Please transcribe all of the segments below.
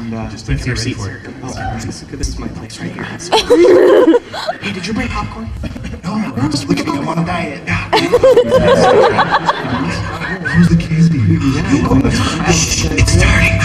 And just take your seat here. This is my place right here. Hey, did you bring popcorn? No, just look at me. I'm on a diet. Who's the candy? It's starting.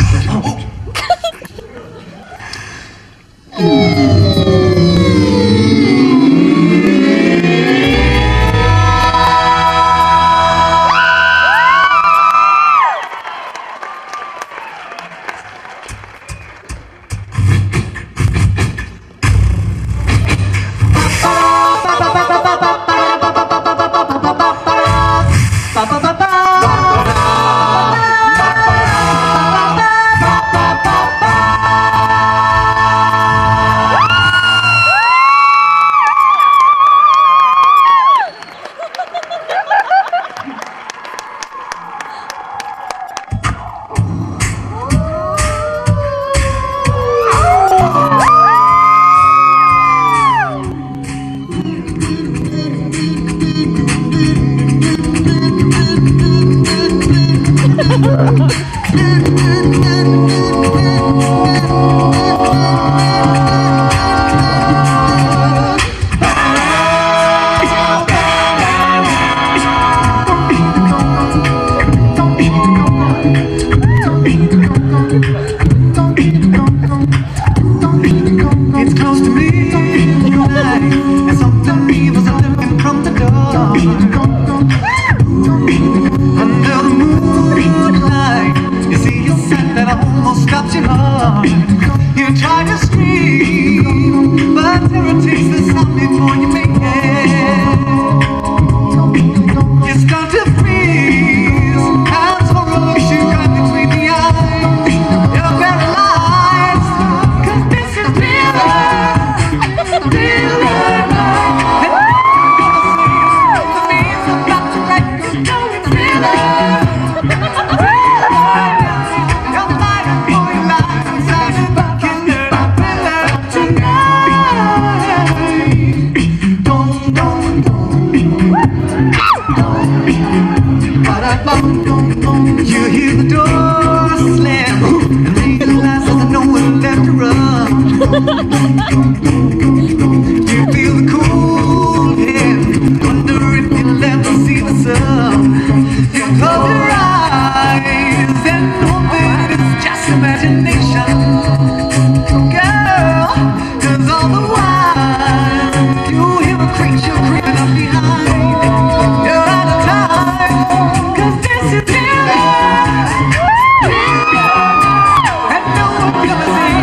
It's close to midnight, and something evil's looking from the dark. Under the moonlight, you see a scent that almost stops your heart. You try to scream, but terror takes the sound before you make it. You start to freeze, hands for a look you got between the eyes. You're paralyzed, 'cause this is real life. Real life. The means about to let you know it's real life. Real life. You're fighting for your life inside your bucket. Acappella tonight. You hear the door slam and realize there's nowhere left to run. You feel the cool hand, wonder if you'll ever see the sun. You close your eyes and hope that it's just imagination, girl, 'cause all the while you hear a creature creeping up behind. You're out of time, 'cause this is real life. And no one comes in.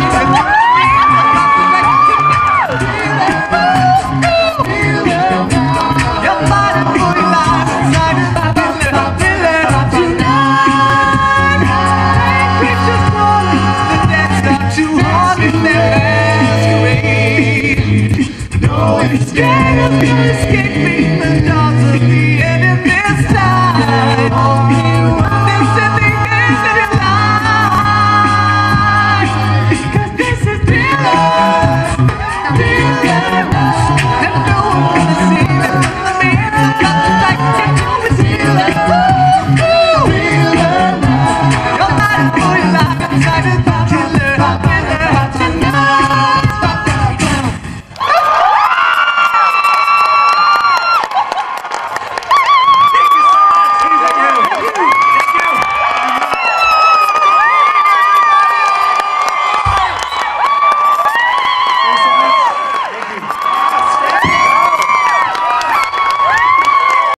You're fighting for your life inside of Acappella tonight. Creatures falling, the dead start to haunt in their masquerade. No escape, escape me in the dark.